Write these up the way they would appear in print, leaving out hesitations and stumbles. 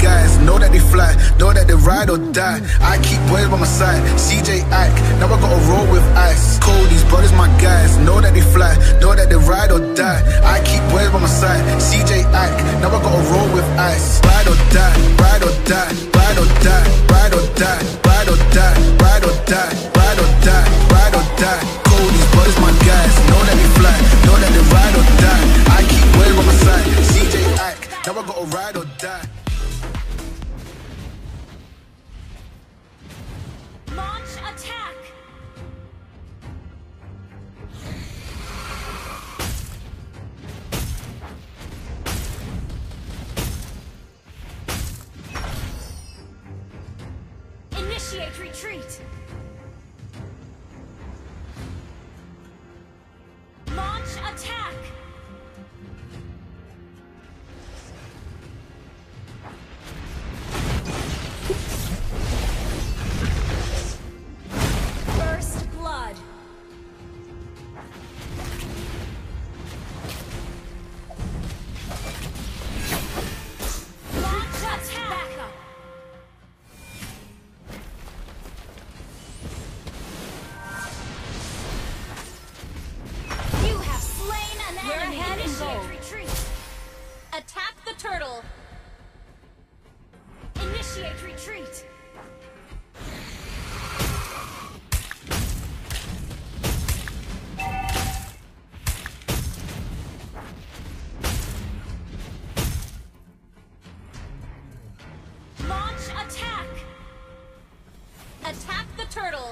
guys, know that they fly, know that they ride or die. I keep boys by my side, CJ Ike, now I gotta roll with ice. Cody's brothers, my guys, know that they fly, know that they ride or die. I keep boys by my side, CJ Ike, now I gotta roll with ice. Ride or die, ride or die, ride or die, ride or die, ride or die, ride or die, ride or die, ride or die. Cody's brothers, my guys, know that they fly, know that they ride or die. I keep boys by my side, CJ Ike, now I gotta ride or die. Launch attack! Initiate retreat! Launch attack! First blood. Launch attack! Back up. You have slain an enemy. Initiate retreat. Attack the turtle. Initiate retreat. Launch attack. Attack the turtle.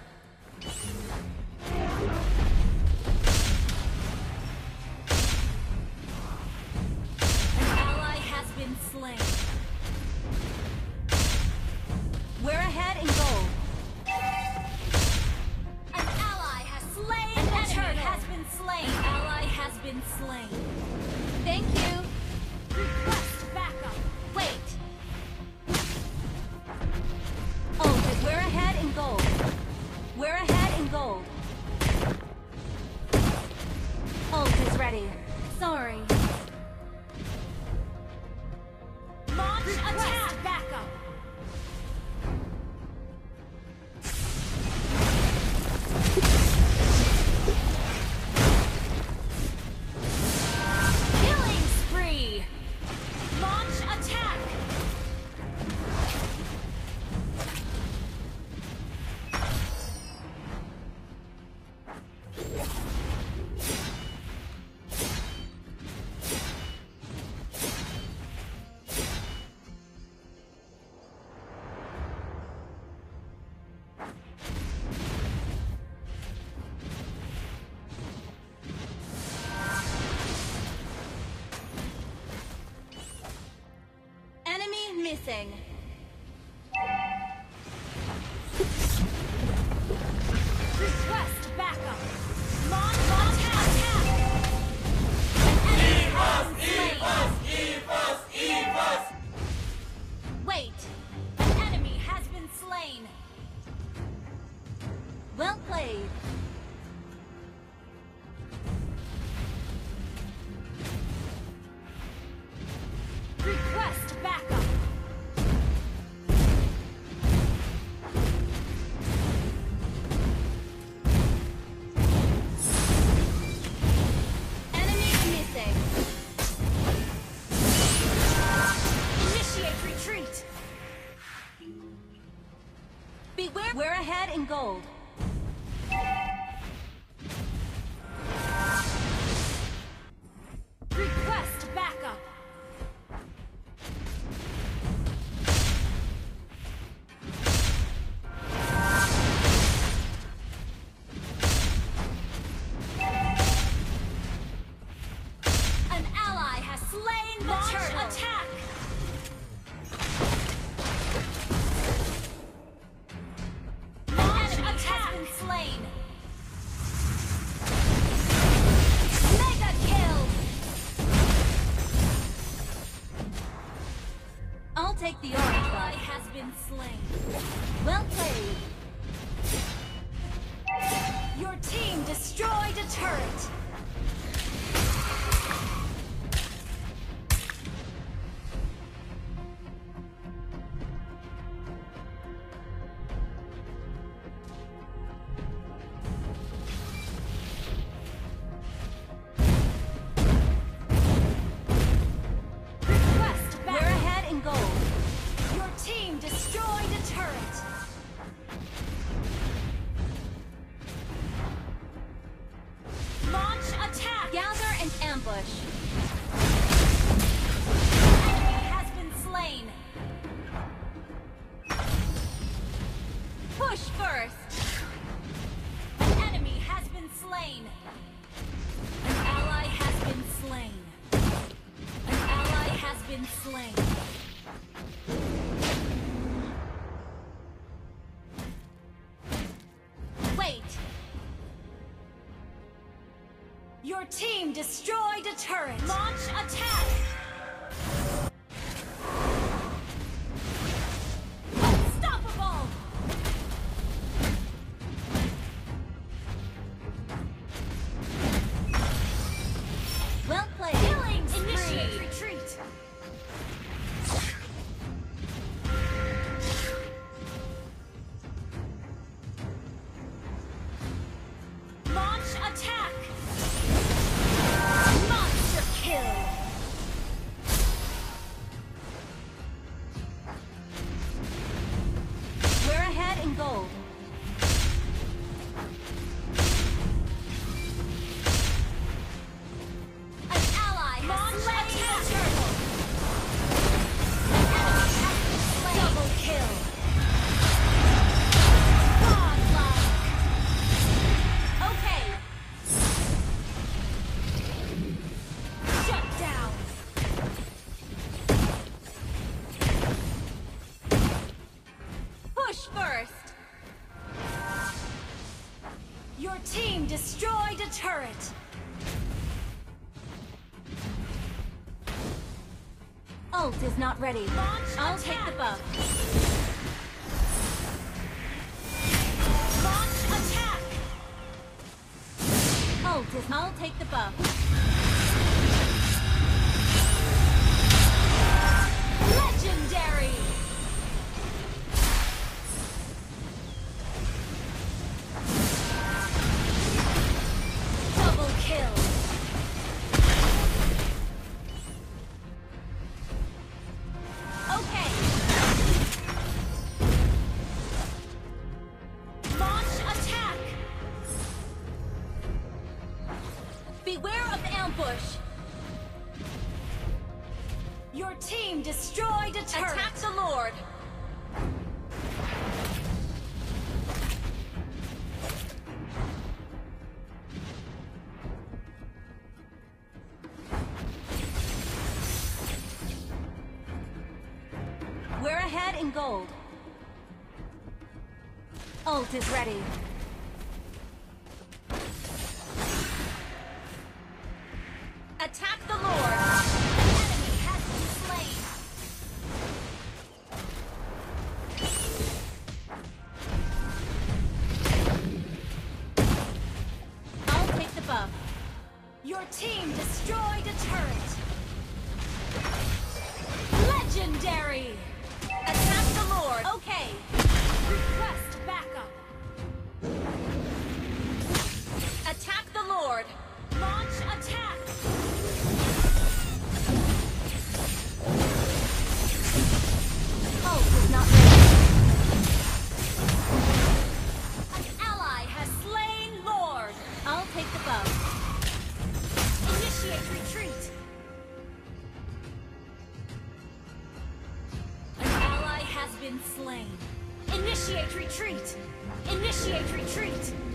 An ally has been slain. We're ahead in gold. An ally has slain. An enemy has been slain. An ally has been slain. Thank you. Request backup. Wait. Oh, but we're ahead in gold. We're ahead in gold. Ult is ready. Sorry. Launch attack backup. Killing spree. Launch attack. Enemy missing. Request backup. Launch attack. An enemy has been slain. Wait. An enemy has been slain. Well played. Request backup. Enemy missing. Initiate retreat. Beware. We're ahead in gold. Request backup. An ally has slain the turtle. Attack. Launch attack. Has been slain. Mega kill. I'll take the orange ally has been slain. Well played. Your team destroyed a turret. destroyed a turret. Launch attack. Unstoppable. Well played. Killing spree. Initiate retreat. Launch attack. Monster kill. We're ahead in gold. An ally has slain a turtle. An enemy has been slain. Double kill. Godlike. Okay. Shut down. Push first. Your team destroyed a turret. Ult is not ready. I'll take the buff. Launch attack. I'll take the buff. Legendary. Double kill. Okay. Launch attack. Beware of ambush. Your team destroyed a turret. Attack the Lord. We're ahead in gold. Ult is ready. Attack the Lord. An enemy has been slain. I'll take the buff. Your team destroyed a turret. Legendary. Attack the Lord. Okay. Request backup. Attack the Lord. Launch attack. Ult is not ready. An ally has slain Lord. I'll take the buff. Initiate retreat. An ally has been slain. Initiate retreat. Initiate retreat.